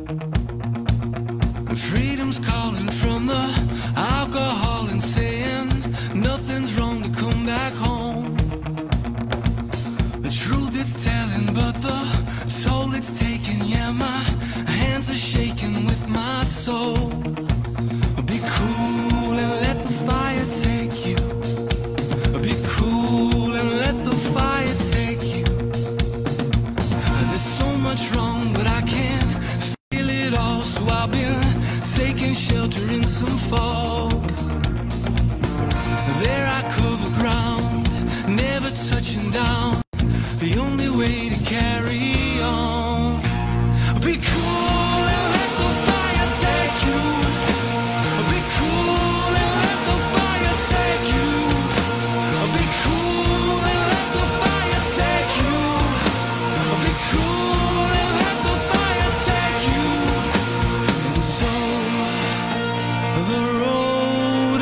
Freedom's calling from the alcohol and saying nothing's wrong to come back home. The truth it's telling, but the toll it's taking. Yeah, my hands are shaking with my soul. Be cool and let the fire take you. Be cool and let the fire take you. There's so much wrong, but I can't feel it all, so I've been taking shelter in some fog. There I cover ground, never touching down. The only way to carry on. Be cool and let the fire take you. Be cool and let the fire take you. Be cool and let the fire take you. Be cool and let the fire take you. And so the road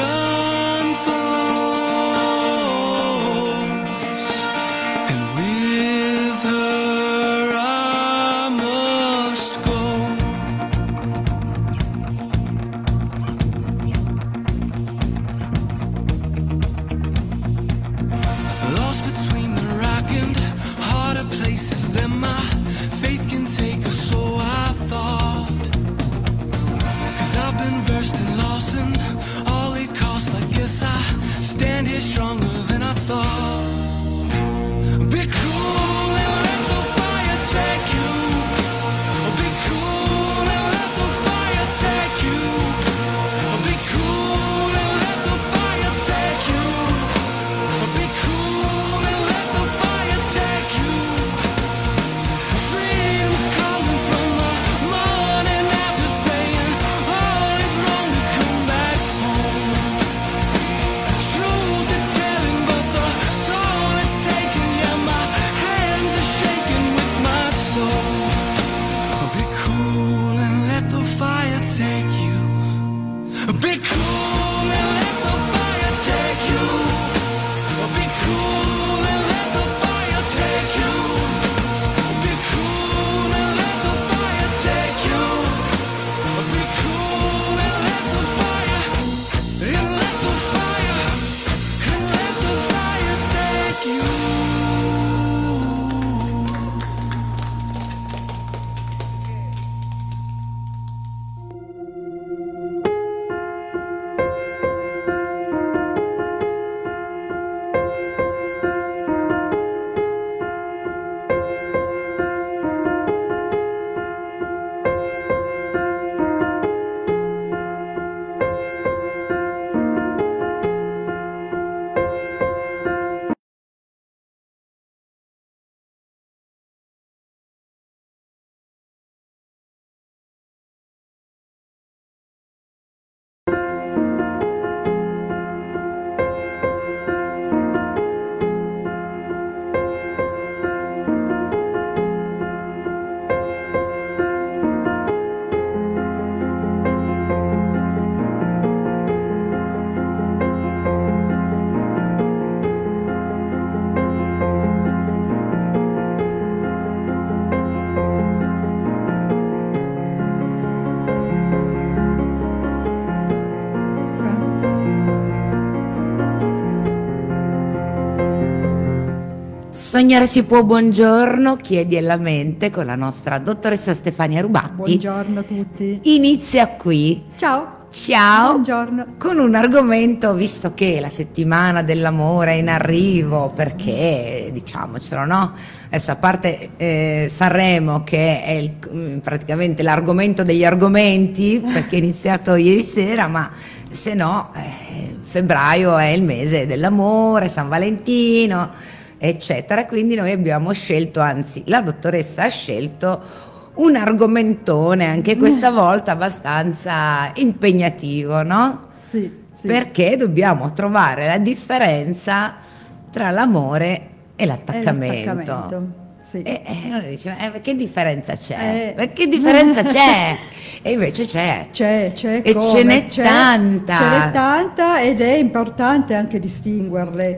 unfolds, and with her I must go. Lost between the rock and harder places than my faith can take us, so I thought. 'Cause I've been versed and lost and all it costs. I guess I stand here stronger than I thought. Be cool and let the fire take you. Be cool and let the fire take you. Be cool and let the fire take you. Be cool and let the fire take you. Freedom's calling from the morning after, saying all is wrong to come back home. Truth is telling, but the soul is taken. Yeah, my hands are shaking with my soul. Be cool and let the fire take you. Be cool and let the fire take you. Be cool and let the fire take you. Be cool and let the fire take you. Be cool and let the fire, and let the fire, and let the fire take you. Sognare si può, buongiorno, chiedi alla mente con la nostra dottoressa Stefania Rubatti. Buongiorno a tutti. Inizia qui. Ciao. Ciao. Buongiorno. Con un argomento, visto che la settimana dell'amore è in arrivo, perché diciamocelo, no? Adesso, a parte Sanremo, che è praticamente l'argomento degli argomenti, perché è iniziato ieri sera, ma se no febbraio è il mese dell'amore, San Valentino, eccetera. Quindi noi abbiamo scelto, anzi la dottoressa ha scelto un argomentone anche questa volta abbastanza impegnativo, no? Sì, sì. Perché dobbiamo trovare la differenza tra l'amore e l'attaccamento. Sì. E uno dice, che differenza c'è? Che differenza c'è? E invece c'è. C'è E come? ce n'è tanta. Ce n'è tanta ed è importante anche distinguerle.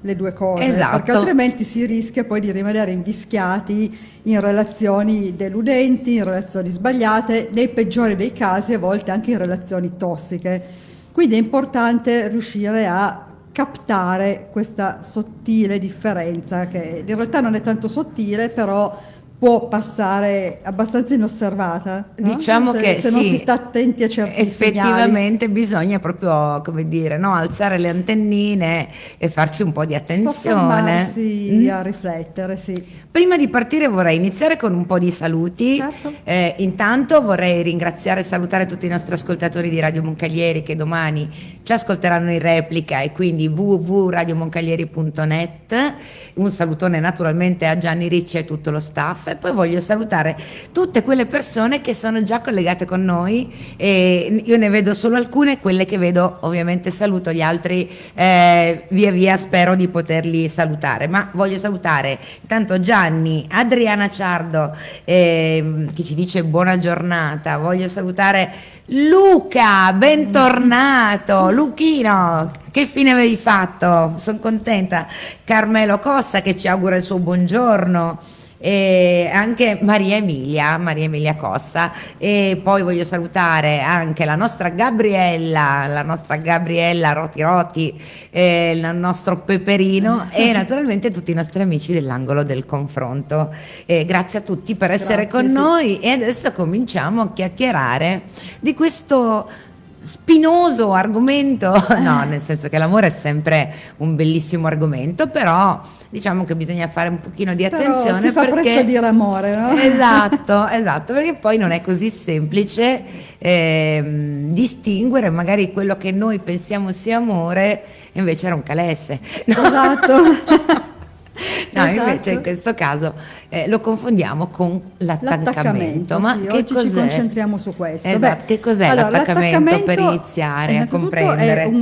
le due cose, Esatto. perché altrimenti si rischia poi di rimanere invischiati in relazioni deludenti, in relazioni sbagliate, nei peggiori dei casi a volte anche in relazioni tossiche. Quindi è importante riuscire a captare questa sottile differenza, che in realtà non è tanto sottile, però può passare abbastanza inosservata, no? Diciamo se non sì, si sta attenti a certi effettivamente bisogna proprio, come dire, no, alzare le antennine e farci un po' di segnali, attenzione. soffermarsi a riflettere, sì. Prima di partire vorrei iniziare con un po' di saluti. Certo. Intanto vorrei ringraziare e salutare tutti i nostri ascoltatori di Radio Moncaglieri che domani ci ascolteranno in replica, e quindi www.radiomoncaglieri.net. Un salutone naturalmente a Gianni Ricci e tutto lo staff, e poi voglio salutare tutte quelle persone che sono già collegate con noi, e io ne vedo solo alcune, quelle che vedo ovviamente saluto, gli altri via via spero di poterli salutare, ma voglio salutare intanto Gianni, Adriana Ciardo che ci dice buona giornata, voglio salutare Luca, bentornato Luchino, che fine avevi fatto? Sono contenta. Carmelo Cossa che ci augura il suo buongiorno, e anche Maria Emilia Cossa, e poi voglio salutare anche la nostra Gabriella Roti Roti, il nostro Peperino e naturalmente tutti i nostri amici dell'angolo del confronto. Grazie a tutti per essere Grazie, con sì. noi, e adesso cominciamo a chiacchierare di questo spinoso argomento, no, nel senso che l'amore è sempre un bellissimo argomento, però diciamo che bisogna fare un pochino di Però attenzione, si fa perché presto a dire amore, no? esatto, perché poi non è così semplice distinguere magari quello che noi pensiamo sia amore e invece era un calesse. No? Esatto. No, Esatto. invece in questo caso lo confondiamo con l'attaccamento. Ma sì, che oggi cos'è? ci concentriamo su questo. Esatto, che cos'è allora, l'attaccamento per iniziare a innanzitutto comprendere?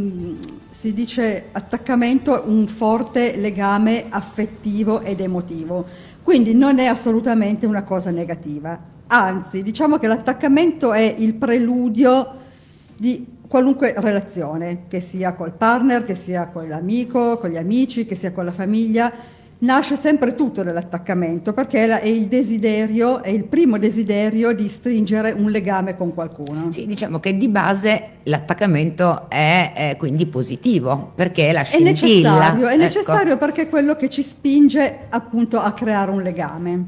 Si dice attaccamento, un forte legame affettivo ed emotivo, quindi non è assolutamente una cosa negativa, anzi diciamo che l'attaccamento è il preludio di qualunque relazione, che sia col partner, che sia con l'amico, con gli amici, che sia con la famiglia. Nasce sempre tutto nell'attaccamento, perché è il desiderio, è il primo desiderio di stringere un legame con qualcuno. Sì, diciamo che di base l'attaccamento è quindi positivo, perché è la È scintilla. necessario, è Ecco. necessario perché è quello che ci spinge appunto a creare un legame.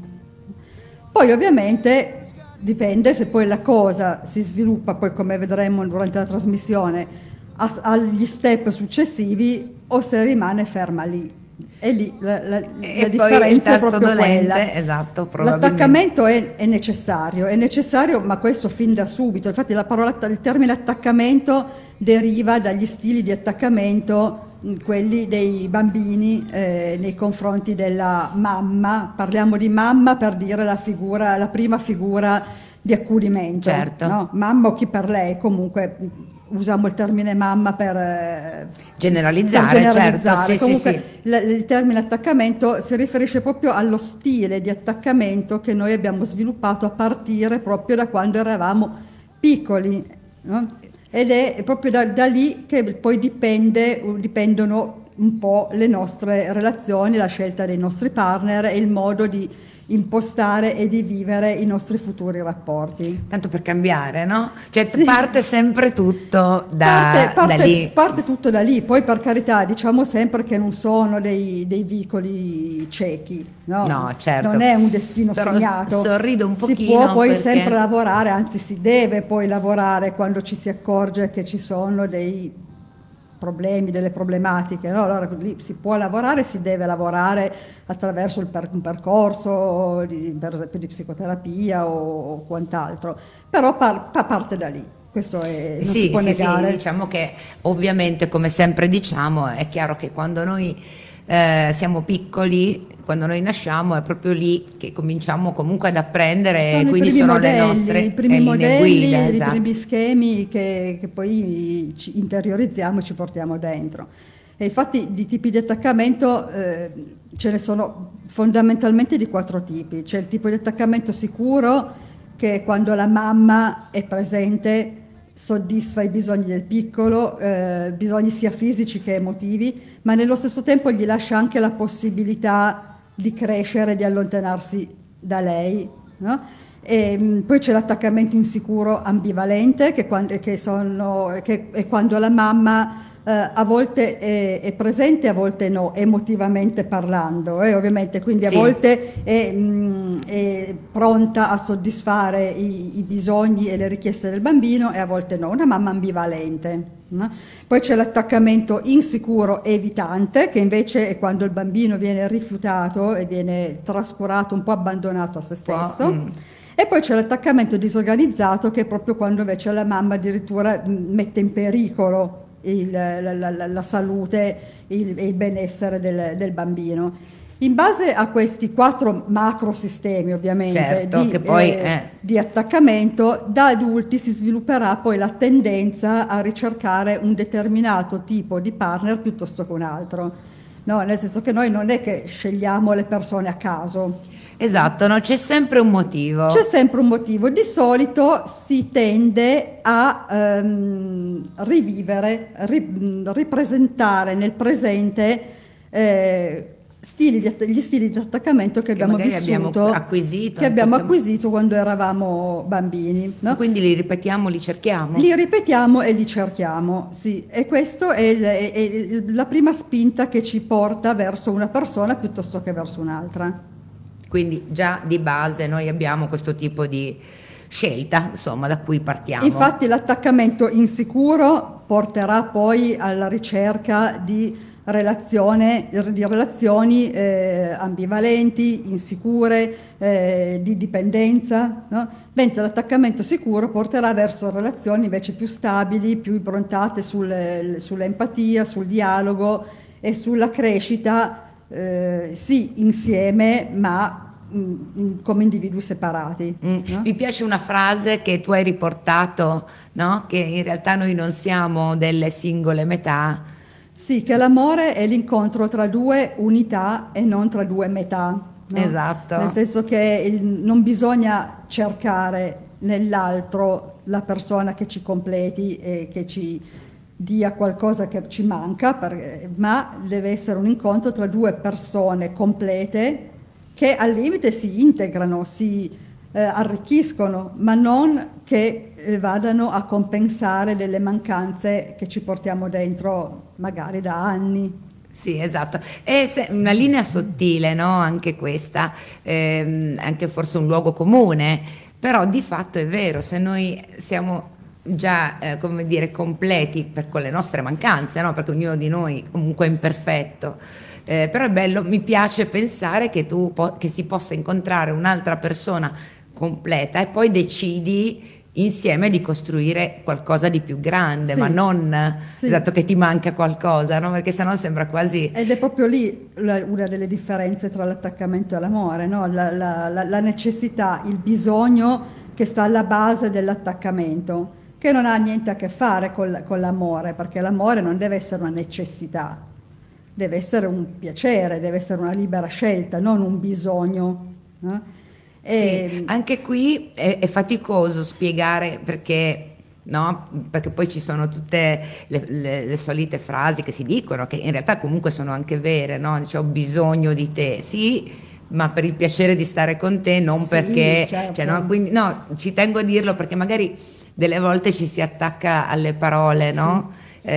Poi ovviamente dipende se poi la cosa si sviluppa, poi come vedremo durante la trasmissione, agli step successivi, o se rimane ferma lì. E lì la E poi il differenza è tasto proprio dolente, quella. esatto, probabilmente. L'attaccamento è necessario, ma questo fin da subito. Infatti il termine attaccamento deriva dagli stili di attaccamento, quelli dei bambini nei confronti della mamma. Parliamo di mamma per dire la prima figura di accudimento, Certo. no? Mamma o chi per lei, comunque usiamo il termine mamma per Generalizzare, certo, sì, comunque sì. il termine attaccamento si riferisce proprio allo stile di attaccamento che noi abbiamo sviluppato a partire proprio da quando eravamo piccoli, no? Ed è proprio da lì che poi dipendono un po' le nostre relazioni, la scelta dei nostri partner e il modo di impostare e di vivere i nostri futuri rapporti. Tanto per cambiare, no? Cioè Sì. parte sempre tutto da lì. Parte tutto da lì, poi per carità diciamo sempre che non sono dei vicoli ciechi, no? No, certo. Non è un destino Però segnato. sorrido un Si pochino, può poi perché sempre lavorare, anzi si deve poi lavorare quando ci si accorge che ci sono dei problemi, delle problematiche, no? Allora lì si può lavorare, si deve lavorare attraverso un percorso per esempio di psicoterapia o quant'altro, però parte da lì, questo non si può negare. Sì, diciamo che ovviamente, come sempre diciamo, è chiaro che quando noi siamo piccoli, quando noi nasciamo, è proprio lì che cominciamo comunque ad apprendere, Sono quindi i primi sono modelli, le nostre i primi linee modelli, guida, i esatto. primi schemi che poi ci interiorizziamo e ci portiamo dentro. E infatti di tipi di attaccamento ce ne sono fondamentalmente di 4 tipi. C'è il tipo di attaccamento sicuro, che è quando la mamma è presente soddisfa i bisogni del piccolo, bisogni sia fisici che emotivi, ma nello stesso tempo gli lascia anche la possibilità di crescere, di allontanarsi da lei, no? E poi c'è l'attaccamento insicuro ambivalente, che è quando la mamma a volte è presente, a volte no, emotivamente parlando, ovviamente, quindi a Sì. volte è pronta a soddisfare i bisogni e le richieste del bambino e a volte no, una mamma ambivalente. No? Poi c'è l'attaccamento insicuro evitante, che invece è quando il bambino viene rifiutato e viene trascurato, un po' abbandonato a se stesso. E poi c'è l'attaccamento disorganizzato, che è proprio quando invece la mamma addirittura mette in pericolo la salute e il benessere del bambino. In base a questi 4 macrosistemi, ovviamente, Certo, che poi di attaccamento, da adulti si svilupperà poi la tendenza a ricercare un determinato tipo di partner piuttosto che un altro. No, nel senso che noi non è che scegliamo le persone a caso. Esatto, no? C'è sempre un motivo. C'è sempre un motivo. Di solito si tende a ripresentare nel presente gli stili di attaccamento che abbiamo magari vissuto, abbiamo acquisito, acquisito quando eravamo bambini, no? Quindi li ripetiamo, li cerchiamo. Li ripetiamo e li cerchiamo, sì, e questo è la prima spinta che ci porta verso una persona piuttosto che verso un'altra. Quindi già di base noi abbiamo questo tipo di scelta, insomma, da cui partiamo. Infatti l'attaccamento insicuro porterà poi alla ricerca di relazioni ambivalenti, insicure, di dipendenza, no? Mentre l'attaccamento sicuro porterà verso relazioni invece più stabili, più improntate sull'empatia, sul dialogo e sulla crescita, sì, insieme, ma come individui separati. No? Mi piace una frase che tu hai riportato, no? Che in realtà noi non siamo delle singole metà. Sì, che l'amore è l'incontro tra 2 unità e non tra 2 metà. No? Esatto. Nel senso che non bisogna cercare nell'altro la persona che ci completi e che ci dia qualcosa che ci manca, ma deve essere un incontro tra 2 persone complete che al limite si integrano, si arricchiscono, ma non che vadano a compensare delle mancanze che ci portiamo dentro magari da anni. Sì, esatto. È una linea sottile, no? Anche questa, anche forse un luogo comune, però di fatto è vero, se noi siamo già, come dire, completi con le nostre mancanze, no? Perché ognuno di noi comunque è imperfetto. Però è bello, mi piace pensare che che si possa incontrare un'altra persona completa e poi decidi insieme di costruire qualcosa di più grande, Sì. ma non Sì. esatto che ti manca qualcosa, no? Perché sennò sembra quasi... Ed è proprio lì una delle differenze tra l'attaccamento e l'amore, no? La necessità, il bisogno che sta alla base dell'attaccamento, che non ha niente a che fare con l'amore, perché l'amore non deve essere una necessità, deve essere un piacere, deve essere una libera scelta, non un bisogno. No? Sì, anche qui è faticoso spiegare perché, no? Perché poi ci sono tutte le solite frasi che si dicono, che in realtà comunque sono anche vere, no? Dice, ho bisogno di te, sì, ma per il piacere di stare con te, non Sì, perché, certo. cioè, no? Quindi, no, ci tengo a dirlo perché magari delle volte ci si attacca alle parole, no?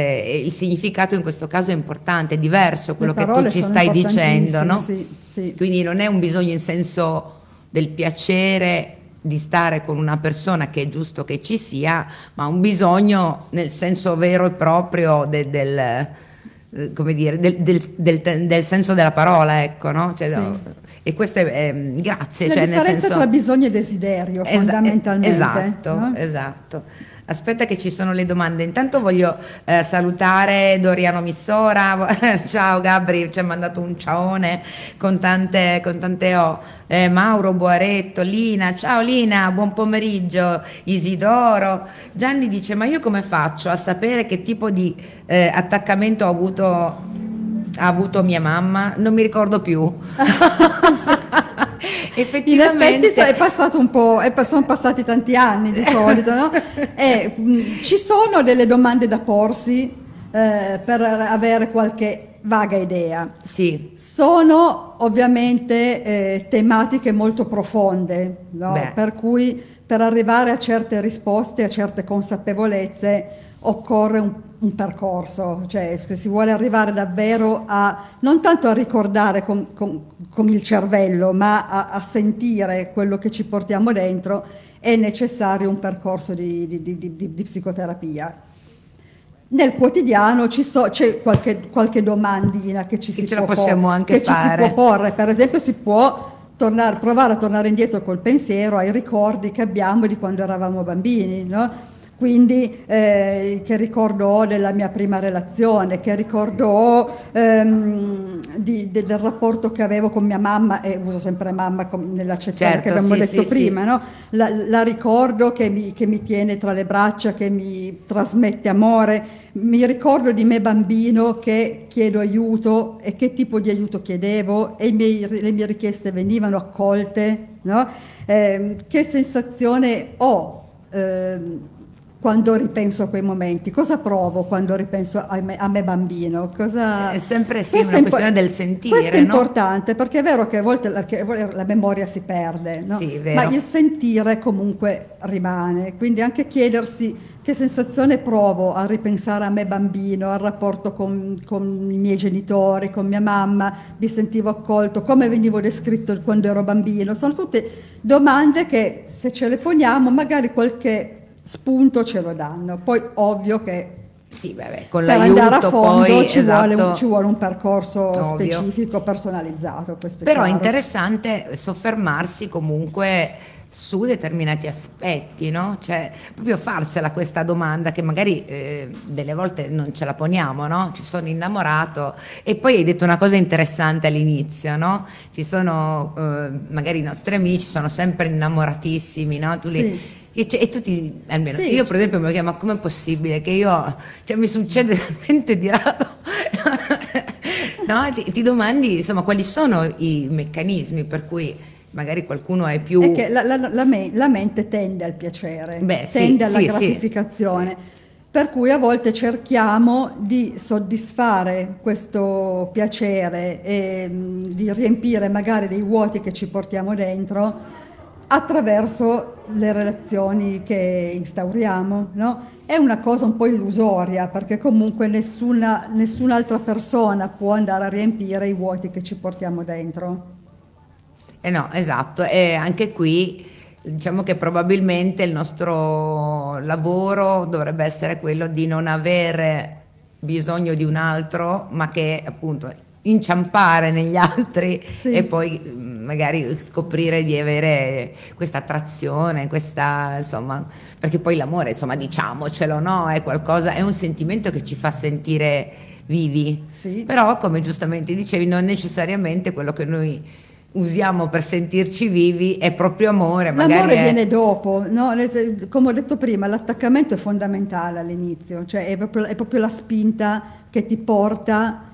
Il significato in questo caso è importante, è diverso quello che tu ci stai dicendo, no? Sì, sì. Quindi non è un bisogno in senso del piacere di stare con una persona che è giusto che ci sia, ma un bisogno nel senso vero e proprio come dire, del senso della parola, ecco, no? Cioè, Sì. no, e questo è grazie. La cioè, nel differenza senso, tra bisogno e desiderio, fondamentalmente. Esatto, no? esatto. Aspetta che ci sono le domande. Intanto voglio salutare Doriano Missora. Ciao Gabri, ci ha mandato un ciaone con tante O. Mauro Boaretto, Lina, ciao Lina, buon pomeriggio. Isidoro. Gianni dice, ma io come faccio a sapere che tipo di attaccamento ha avuto mia mamma? Non mi ricordo più. In Effettivamente. effetti è passato un po', sono passati tanti anni di solito, no? E, ci sono delle domande da porsi per avere qualche vaga idea. Sì, Sono ovviamente tematiche molto profonde, no? Beh. Per cui per arrivare a certe risposte, a certe consapevolezze, occorre un percorso, cioè se si vuole arrivare davvero a, non tanto a ricordare con il cervello, ma a sentire quello che ci portiamo dentro, è necessario un percorso di psicoterapia. Nel quotidiano c'è qualche domandina che ci Che si ce la può possiamo anche che ci si fare. può porre. Per esempio si può provare a tornare indietro col pensiero ai ricordi che abbiamo di quando eravamo bambini, no? Quindi che ricordo ho della mia prima relazione, che ricordo ho del rapporto che avevo con mia mamma, e uso sempre mamma nell'accezione Certo, che abbiamo sì, detto sì, prima, sì. no? La ricordo che mi tiene tra le braccia, che mi trasmette amore, mi ricordo di me bambino che chiedo aiuto e che tipo di aiuto chiedevo e le mie richieste venivano accolte, no? Che sensazione ho quando ripenso a quei momenti? Cosa provo quando ripenso a me bambino? È sempre sì, Questo una è questione del sentire, questo è no? importante, perché è vero che a volte la memoria si perde, no? Sì, è vero. Ma il sentire comunque rimane, quindi anche chiedersi che sensazione provo a ripensare a me bambino, al rapporto con i miei genitori, con mia mamma, mi sentivo accolto, come venivo descritto quando ero bambino. Sono tutte domande che se ce le poniamo magari qualche spunto ce lo danno. Poi ovvio che Sì, vabbè, con per andare a l'aiuto fondo poi, ci esatto. vuole un percorso Ovvio. specifico, personalizzato. Questo è Però è chiaro. interessante soffermarsi comunque su determinati aspetti, no? Cioè, proprio farsela questa domanda che magari delle volte non ce la poniamo, no? Ci sono innamorato e poi hai detto una cosa interessante all'inizio, no? Ci sono, magari i nostri amici sono sempre innamoratissimi, no? Tu li... E tutti, almeno Sì. io per esempio mi chiedo, ma com'è possibile che io, cioè mi succede talmente di rado, no? Ti domandi insomma quali sono i meccanismi per cui magari qualcuno è più... È che la mente tende al piacere, Beh, sì, tende alla sì, gratificazione, per cui a volte cerchiamo di soddisfare questo piacere e di riempire magari dei vuoti che ci portiamo dentro attraverso le relazioni che instauriamo, no? È una cosa un po' illusoria, perché comunque nessun'altra persona può andare a riempire i vuoti che ci portiamo dentro. No, esatto, e anche qui diciamo che probabilmente il nostro lavoro dovrebbe essere quello di non avere bisogno di un altro, ma che appunto inciampare negli altri Sì. e poi magari scoprire di avere questa attrazione, questa insomma, perché poi l'amore, insomma, diciamocelo, no? È qualcosa, è un sentimento che ci fa sentire vivi. Sì. Però, come giustamente dicevi, non necessariamente quello che noi usiamo per sentirci vivi è proprio amore, magari L'amore è... viene dopo, no? Come ho detto prima, l'attaccamento è fondamentale all'inizio, cioè è proprio la spinta che ti porta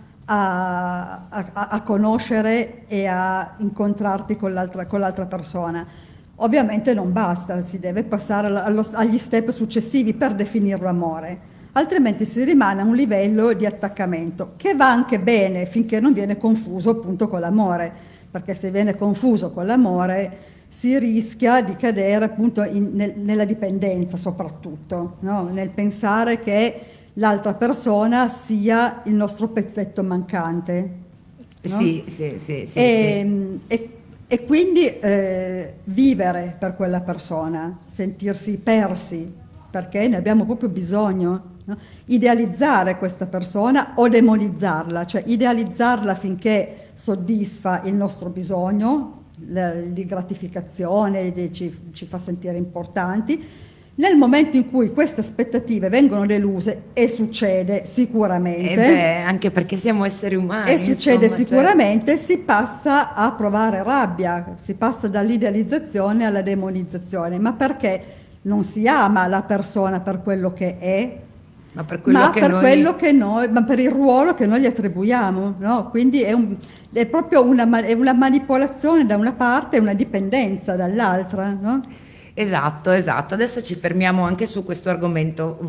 a conoscere e a incontrarti con l'altra persona. Ovviamente non basta, si deve passare agli step successivi per definirlo amore, altrimenti si rimane a un livello di attaccamento che va anche bene finché non viene confuso appunto con l'amore, perché se viene confuso con l'amore si rischia di cadere appunto nella dipendenza soprattutto, no? Nel pensare che l'altra persona sia il nostro pezzetto mancante, no? Sì, sì, sì, sì, E quindi vivere per quella persona, sentirsi persi, perché ne abbiamo proprio bisogno, no? Idealizzare questa persona o demonizzarla, cioè idealizzarla finché soddisfa il nostro bisogno di gratificazione, ci fa sentire importanti. Nel momento in cui queste aspettative vengono deluse, e succede sicuramente, anche perché siamo esseri umani, e succede insomma, sicuramente, si passa a provare rabbia, si passa dall'idealizzazione alla demonizzazione, ma perché non si ama la persona per quello che è, Ma per quello ma che per noi... quello che noi, ma per il ruolo che noi gli attribuiamo, no? Quindi è proprio è una manipolazione da una parte e una dipendenza dall'altra, no? Esatto, esatto. Adesso ci fermiamo anche su questo argomento.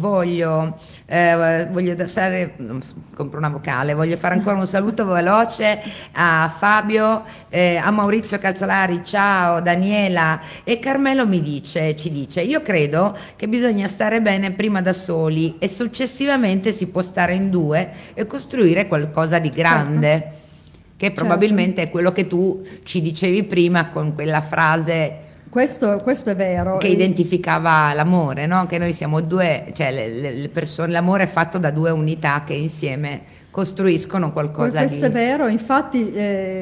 Voglio compro una vocale, voglio fare ancora un saluto veloce a Fabio, a Maurizio Calzolari, ciao, Daniela, e Carmelo ci dice, io credo che bisogna stare bene prima da soli e successivamente si può stare in due e costruire qualcosa di grande, che probabilmente è quello che tu ci dicevi prima con quella frase Questo è vero. che identificava l'amore, no? Che noi siamo due, cioè le persone, l'amore è fatto da due unità che insieme costruiscono qualcosa Questo di... è vero, infatti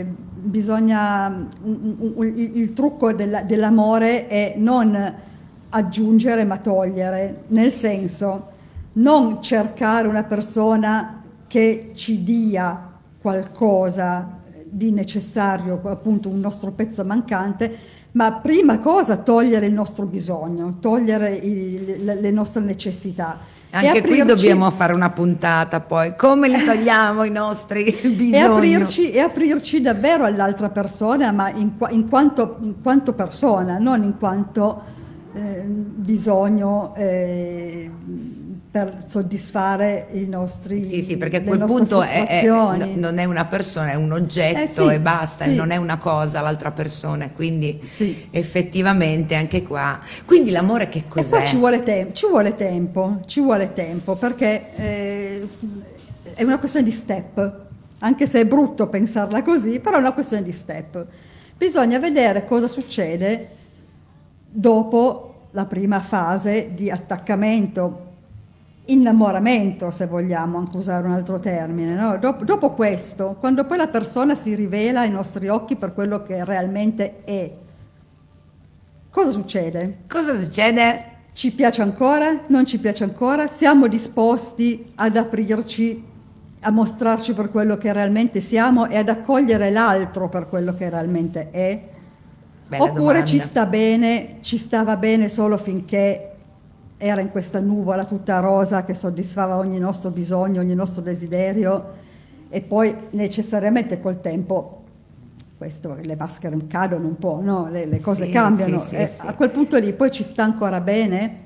bisogna, il trucco dell'amore è non aggiungere ma togliere, nel senso non cercare una persona che ci dia qualcosa di necessario, appunto un nostro pezzo mancante, ma prima cosa togliere il nostro bisogno, togliere le nostre necessità. Anche qui dobbiamo fare una puntata poi, come li togliamo i nostri bisogni. E aprirci davvero all'altra persona, ma in quanto persona, non in quanto bisogno per soddisfare i nostri Sì, perché a le quel nostre punto frustrazioni. non è una persona, è un oggetto Sì, e basta, sì. non è una cosa l'altra persona, quindi Sì. effettivamente anche qua. Quindi l'amore che E cos'è? poi ci vuole tempo perché è una questione di step, anche se è brutto pensarla così, però è una questione di step. Bisogna vedere cosa succede dopo la prima fase di attaccamento, innamoramento, se vogliamo anche usare un altro termine, no? Dopo questo, quando poi la persona si rivela ai nostri occhi per quello che realmente è, cosa succede? Cosa succede? Ci piace ancora? Non ci piace ancora? Siamo disposti ad aprirci, a mostrarci per quello che realmente siamo e ad accogliere l'altro per quello che realmente è? Bella Oppure domanda. ci stava bene solo finché era in questa nuvola tutta rosa che soddisfava ogni nostro bisogno, ogni nostro desiderio, e poi necessariamente col tempo le maschere cadono un po', no? Le cose Sì, cambiano. sì, E sì. a quel punto lì poi ci sta ancora bene?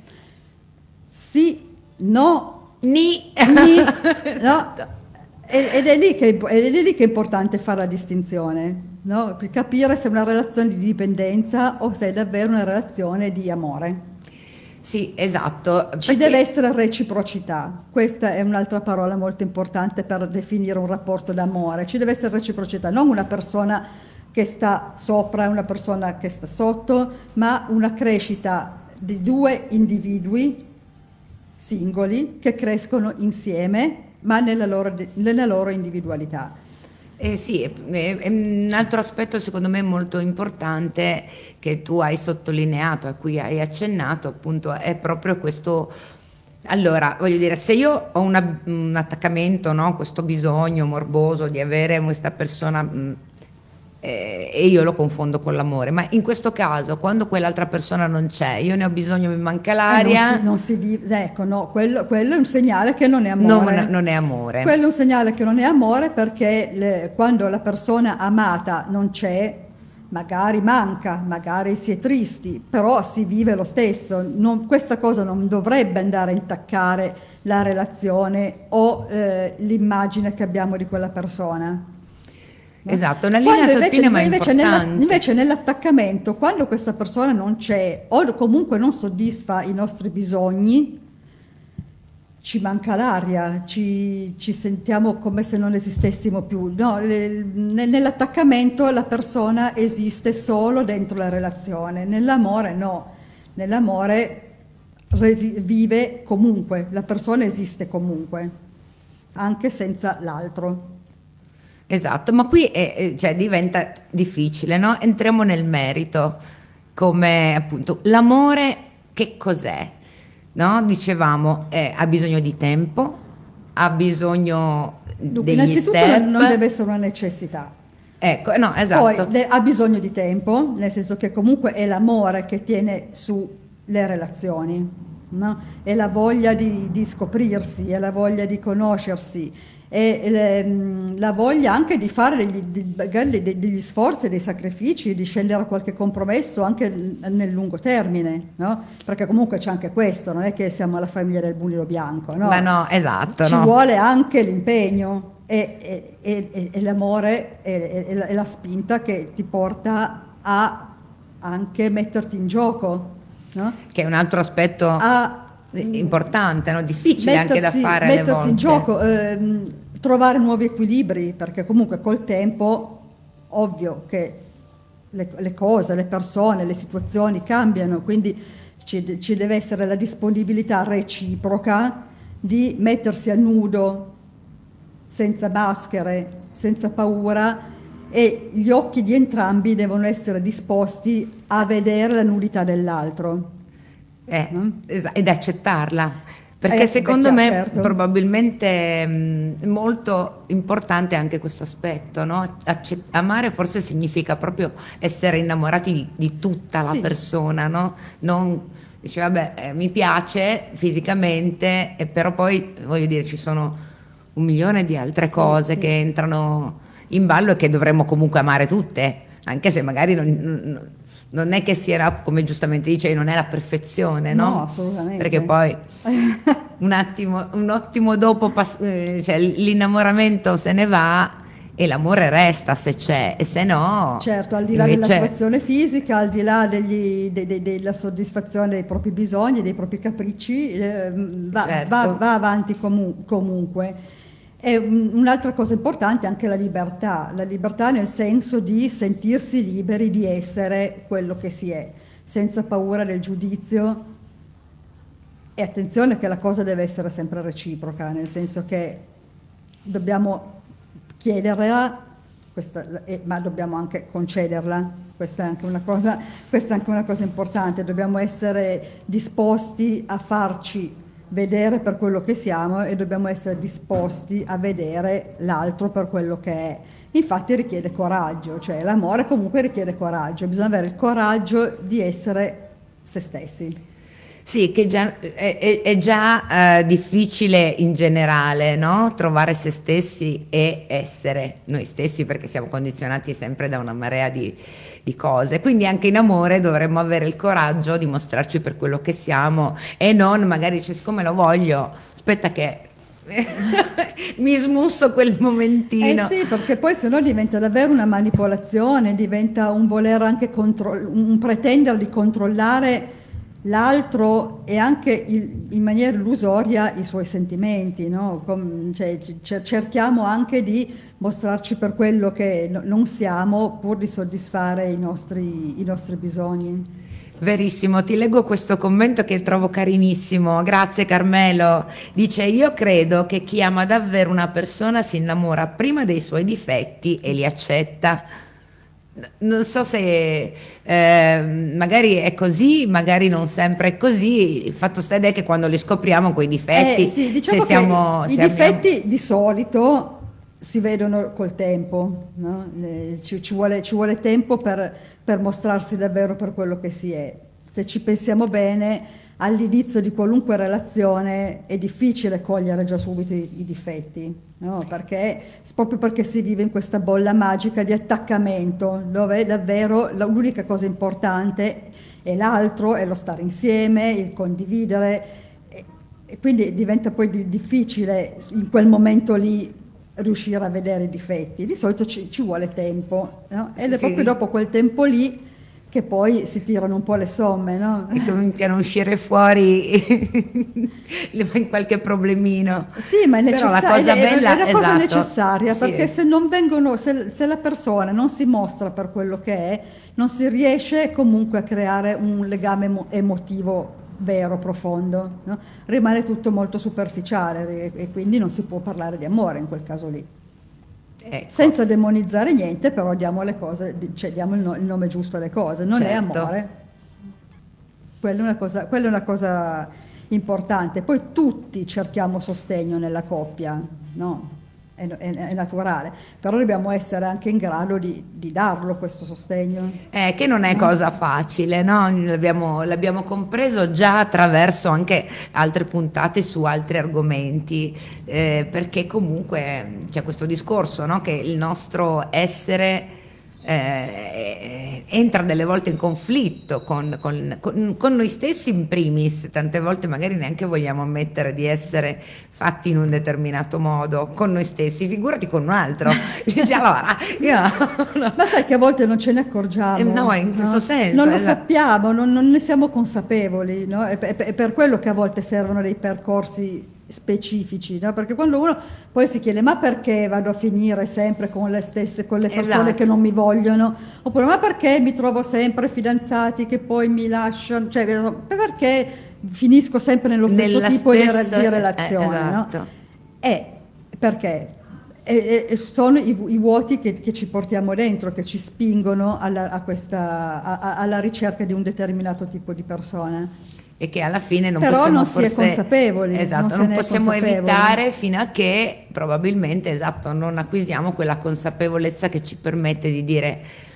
Sì, no, Ni. no? Ed è lì che è importante fare la distinzione, no? Per capire se è una relazione di dipendenza o se è davvero una relazione di amore. Sì, esatto. Ci deve essere reciprocità, questa è un'altra parola molto importante per definire un rapporto d'amore. Ci deve essere reciprocità, non una persona che sta sopra e una persona che sta sotto, ma una crescita di due individui singoli che crescono insieme, ma nella loro individualità. Sì, è un altro aspetto secondo me molto importante che tu hai sottolineato, a cui hai accennato, appunto, è proprio questo. Allora, voglio dire, se io ho un attaccamento, no? Questo bisogno morboso di avere questa persona, e io lo confondo con l'amore, ma in questo caso, quando quell'altra persona non c'è, io ne ho bisogno, mi manca l'aria, Non si vive, ecco, no, quello è un segnale che non è amore. non è amore. Quello è un segnale che non è amore perché quando la persona amata non c'è, magari manca, magari si è tristi, però si vive lo stesso. Questa cosa non dovrebbe andare a intaccare la relazione o l'immagine che abbiamo di quella persona. No? Esatto, una linea Quando sottile ma importante. invece nell'attaccamento, quando questa persona non c'è o comunque non soddisfa i nostri bisogni, ci manca l'aria, ci sentiamo come se non esistessimo più. No, nell'attaccamento la persona esiste solo dentro la relazione, nell'amore no, nell'amore vive comunque, la persona esiste comunque, anche senza l'altro. Esatto, ma qui cioè, diventa difficile, no? Entriamo nel merito, come appunto l'amore che cos'è? No? Dicevamo, ha bisogno di tempo, ha bisogno Dunque, degli innanzitutto step. non deve essere una necessità. Ecco, no, esatto. Poi ha bisogno di tempo, nel senso che comunque è l'amore che tiene su le relazioni. no? È la voglia di scoprirsi, è la voglia di conoscersi, è la voglia anche di fare magari degli sforzi, dei sacrifici, di scendere a qualche compromesso anche nel lungo termine, no? Perché comunque c'è anche questo, non è che siamo alla famiglia del bulino bianco, no? Ma no, esatto, Ci no? vuole anche l'impegno e l'amore e la spinta che ti porta a anche metterti in gioco, no? Che è un altro aspetto A importante, no? Difficile anche da fare alle mettersi in volte. gioco, trovare nuovi equilibri, perché comunque col tempo, ovvio che le cose, le persone, le situazioni cambiano, quindi ci deve essere la disponibilità reciproca di mettersi a nudo, senza maschere, senza paura, e gli occhi di entrambi devono essere disposti a vedere la nudità dell'altro. Ed accettarla. Perché secondo beh, me certo. probabilmente molto importante anche questo aspetto, no? Amare forse significa proprio essere innamorati di tutta la Sì. persona, no? Non dice vabbè, mi piace fisicamente, però poi voglio dire ci sono un milione di altre Sì, cose sì. che entrano in ballo e che dovremmo comunque amare tutte, anche se magari non è che sia, come giustamente dicevi, non è la perfezione, no? No, assolutamente. Perché poi un attimo dopo cioè, l'innamoramento se ne va e l'amore resta se c'è, e se no Certo, al di là invece dell'attrazione fisica, al di là della soddisfazione dei propri bisogni, dei propri capricci, Certo. va avanti comunque. E un'altra cosa importante è anche la libertà nel senso di sentirsi liberi di essere quello che si è, senza paura del giudizio. E attenzione che la cosa deve essere sempre reciproca, nel senso che dobbiamo chiederla, ma dobbiamo anche concederla. Questa è anche una cosa importante. Dobbiamo essere disposti a farci vedere per quello che siamo e dobbiamo essere disposti a vedere l'altro per quello che è. Infatti richiede coraggio, cioè l'amore comunque richiede coraggio, bisogna avere il coraggio di essere se stessi. sì, che è già difficile in generale, no? Trovare se stessi e essere noi stessi, perché siamo condizionati sempre da una marea di cose. Quindi anche in amore dovremmo avere il coraggio di mostrarci per quello che siamo e non magari dice siccome lo voglio, aspetta che mi smusso quel momentino. Sì, perché poi se no diventa davvero una manipolazione, diventa un voler anche un pretendere di controllare l'altro e anche in maniera illusoria i suoi sentimenti, no? Cioè, cerchiamo anche di mostrarci per quello che non siamo pur di soddisfare i nostri bisogni. Verissimo, ti leggo questo commento che trovo carinissimo. Grazie Carmelo. Dice: io credo che chi ama davvero una persona si innamora prima dei suoi difetti e li accetta. Non so se magari è così, magari non sempre è così. Il fatto sta è che quando li scopriamo quei difetti, Sì, diciamo se siamo, che i difetti di solito si vedono col tempo, no? Ci vuole tempo per mostrarsi davvero per quello che si è. Se ci pensiamo bene, all'inizio di qualunque relazione è difficile cogliere già subito i difetti, no? Proprio perché si vive in questa bolla magica di attaccamento, dove davvero l'unica cosa importante è l'altro, è lo stare insieme, il condividere, e quindi diventa poi difficile in quel momento lì riuscire a vedere i difetti. Di solito ci vuole tempo, no? Ed è Sì. proprio dopo quel tempo lì che poi si tirano un po' le somme, no? E cominciano a uscire fuori in qualche problemino. Sì, ma è Però la necessario, cosa bella, è una cosa esatto, necessaria, sì. perché se non vengono, se la persona non si mostra per quello che è, non si riesce comunque a creare un legame emotivo vero, profondo, no? Rimane tutto molto superficiale e quindi non si può parlare di amore in quel caso lì. Ecco. Senza demonizzare niente, però diamo le cose, cioè diamo il nome giusto alle cose, non è Certo. amore. Quella è una cosa importante. Poi tutti cerchiamo sostegno nella coppia, no? è naturale, però dobbiamo essere anche in grado di darlo questo sostegno. Che non è cosa facile, no? L'abbiamo compreso già attraverso anche altre puntate su altri argomenti, perché comunque c'è questo discorso, no? Che il nostro essere entra delle volte in conflitto con noi stessi in primis, tante volte magari neanche vogliamo ammettere di essere fatti in un determinato modo con noi stessi, figurati con un altro. Dici, allora, Ma sai che a volte non ce ne accorgiamo? No, in questo senso, non lo esatto. sappiamo, non ne siamo consapevoli, no? È per quello che a volte servono dei percorsi specifici, no? Perché quando uno poi si chiede ma perché vado a finire sempre con le stesse, con le persone Esatto. che non mi vogliono, oppure ma perché mi trovo sempre fidanzati che poi mi lasciano, cioè perché finisco sempre nello stesso Nella tipo stessa- di relazione, esatto. no? Perché sono i vuoti che ci portiamo dentro, che ci spingono alla ricerca di un determinato tipo di persona. E che alla fine non Però possiamo non si è consapevoli, esatto, non se non ne è possiamo consapevoli. evitare fino a che probabilmente, esatto, non acquisiamo quella consapevolezza che ci permette di dire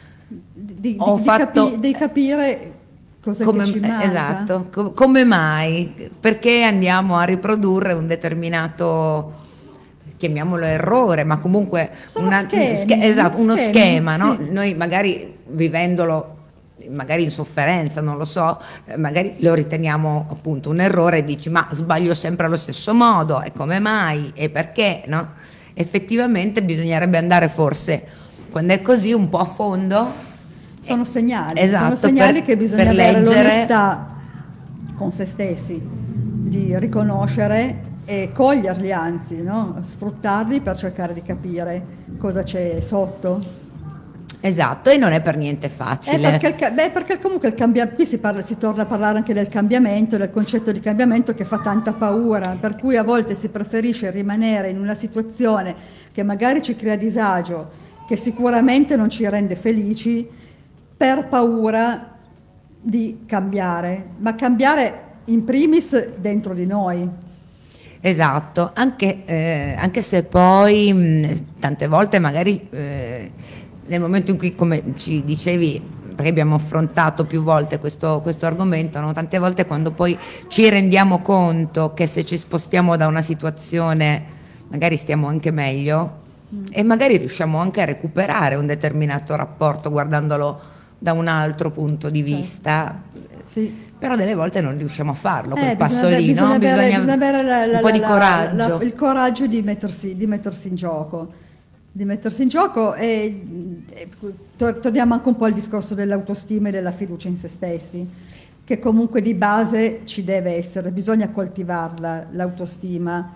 ho fatto di capire cosa che ci manca. esatto, come mai, perché andiamo a riprodurre un determinato, chiamiamolo errore, ma comunque Sono schemi, esatto, uno schemi, schema, no? sì. Noi magari vivendolo magari in sofferenza, non lo so, magari lo riteniamo appunto un errore e dici ma sbaglio sempre allo stesso modo, e come mai e perché, no? Effettivamente bisognerebbe andare forse, quando è così, un po' a fondo. Sono segnali, Esatto, sono segnali per- che bisogna per avere leggere. l'onestà con se stessi, di riconoscere e coglierli, anzi, no? Sfruttarli per cercare di capire cosa c'è sotto. Esatto, e non è per niente facile. Perché comunque qui si torna a parlare anche del cambiamento, del concetto di cambiamento che fa tanta paura, per cui a volte si preferisce rimanere in una situazione che magari ci crea disagio, che sicuramente non ci rende felici, per paura di cambiare, ma cambiare in primis dentro di noi. Esatto, anche se poi tante volte magari nel momento in cui, come ci dicevi, perché abbiamo affrontato più volte questo argomento, no? Tante volte quando poi ci rendiamo conto che se ci spostiamo da una situazione magari stiamo anche meglio e magari riusciamo anche a recuperare un determinato rapporto guardandolo da un altro punto di vista. Sì. Però delle volte non riusciamo a farlo, quel Bisogna passo lì, no? bisogna avere un po' di coraggio. il coraggio di mettersi in gioco. Di mettersi in gioco e torniamo anche un po' al discorso dell'autostima e della fiducia in se stessi, che comunque di base ci deve essere, bisogna coltivarla, l'autostima,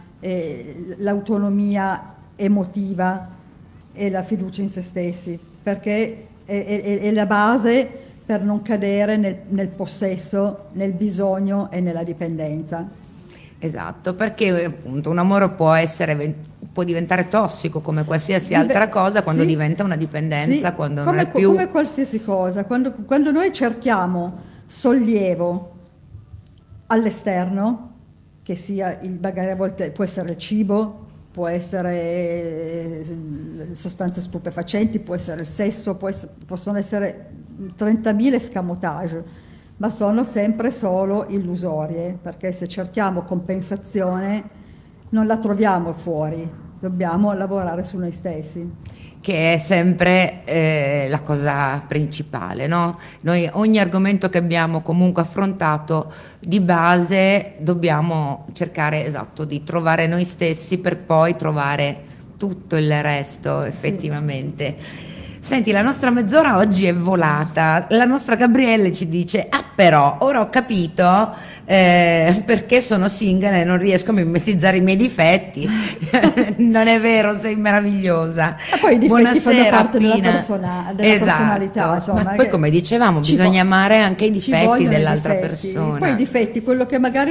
l'autonomia emotiva e la fiducia in se stessi, perché è la base per non cadere nel possesso, nel bisogno e nella dipendenza. Esatto, perché appunto un amore può diventare tossico come qualsiasi altra cosa quando sì, diventa una dipendenza, sì, quando non è più... come qualsiasi cosa, quando noi cerchiamo sollievo all'esterno, che sia magari a volte può essere il cibo, può essere sostanze stupefacenti, può essere il sesso, possono essere 30.000 escamotage, ma sono sempre solo illusorie, perché se cerchiamo compensazione non la troviamo fuori, dobbiamo lavorare su noi stessi. Che è sempre la cosa principale, no? Noi ogni argomento che abbiamo comunque affrontato di base dobbiamo cercare, esatto, di trovare noi stessi per poi trovare tutto il resto effettivamente. Senti, la nostra mezz'ora oggi è volata. La nostra Gabriele ci dice: ah, però ora ho capito perché sono single e non riesco a mimetizzare i miei difetti. Non è vero, sei meravigliosa. Ma poi i difetti fanno parte Pina. della personalità, insomma, Ma poi, come dicevamo, bisogna amare anche i ci difetti vogliono i dell'altra difetti. persona. Poi i difetti, quello che magari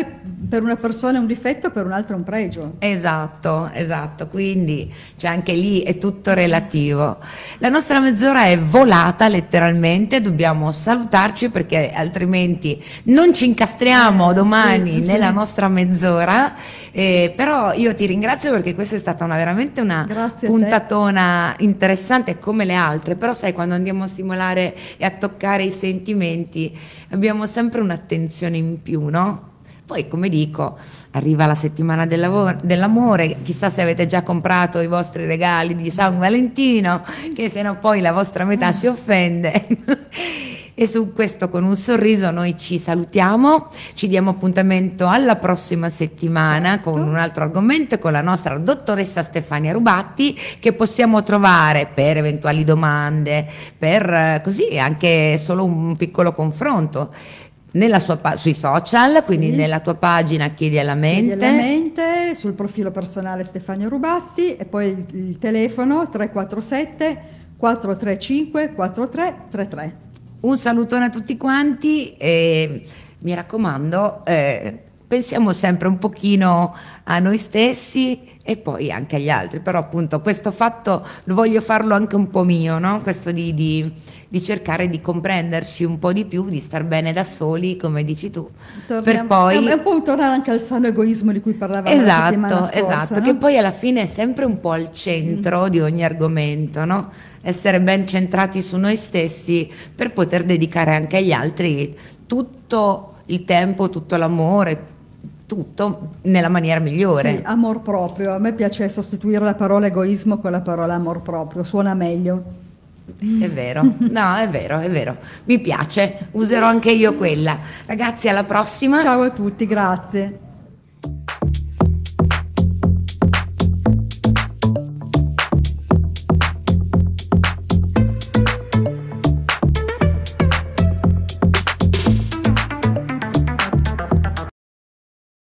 Per una persona è un difetto, per un'altra è un pregio. Esatto, esatto, quindi cioè anche lì è tutto relativo. La nostra mezz'ora è volata letteralmente, dobbiamo salutarci perché altrimenti non ci incastriamo domani sì. nella nostra mezz'ora, però io ti ringrazio perché questa è stata veramente una Grazie a te. puntatona interessante come le altre, però sai quando andiamo a stimolare e a toccare i sentimenti abbiamo sempre un'attenzione in più, no? Poi, come dico, arriva la settimana dell'amore, chissà se avete già comprato i vostri regali di San Valentino, che se no poi la vostra metà si offende. E su questo, con un sorriso, noi ci salutiamo, ci diamo appuntamento alla prossima settimana con un altro argomento e con la nostra dottoressa Stefania Rubatti, che possiamo trovare per eventuali domande, per così anche solo un piccolo confronto. Nella sui social, quindi Sì. nella tua pagina Chiedi alla mente, Chiedi alla mente, sul profilo personale Stefania Rubatti e poi il telefono 347 435 4333. un salutone a tutti quanti e mi raccomando, pensiamo sempre un pochino a noi stessi e poi anche agli altri, però appunto questo fatto lo voglio farlo anche un po' mio, no? Questo di cercare di comprenderci un po' di più, di star bene da soli, come dici tu, per poi... È un po' tornare anche al sano egoismo di cui parlavamo la settimana scorsa, esatto, no? che poi alla fine è sempre un po' al centro di ogni argomento, no? Essere ben centrati su noi stessi per poter dedicare anche agli altri tutto il tempo, tutto l'amore, tutto nella maniera migliore. Sì, amor proprio. A me piace sostituire la parola egoismo con la parola amor proprio, suona meglio. È vero, no, è vero, mi piace, userò anche io quella. Ragazzi, alla prossima. Ciao a tutti, grazie.